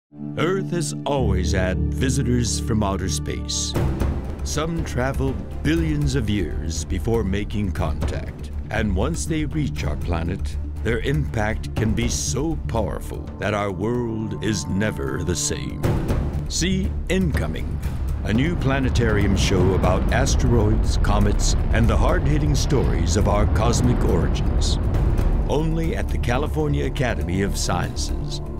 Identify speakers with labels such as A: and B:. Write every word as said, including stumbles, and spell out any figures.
A: Earth has always had visitors from outer space. Some travel billions of years before making contact. And once they reach our planet, their impact can be so powerful that our world is never the same. See Incoming, a new planetarium show about asteroids, comets, and the hard-hitting stories of our cosmic origins. Only at the California Academy of Sciences.